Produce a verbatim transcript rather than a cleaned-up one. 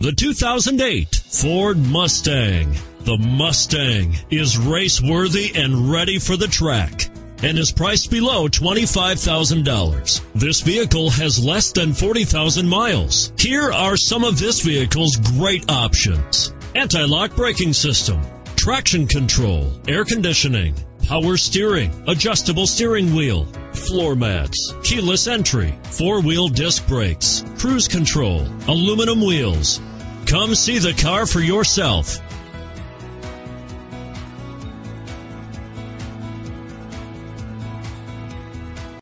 The two thousand eight Ford Mustang. The Mustang is race-worthy and ready for the track and is priced below twenty-five thousand dollars. This vehicle has less than forty thousand miles. Here are some of this vehicle's great options: anti-lock braking system, traction control, air conditioning, power steering, adjustable steering wheel, floor mats, keyless entry, four-wheel disc brakes, cruise control, aluminum wheels. Come see the car for yourself.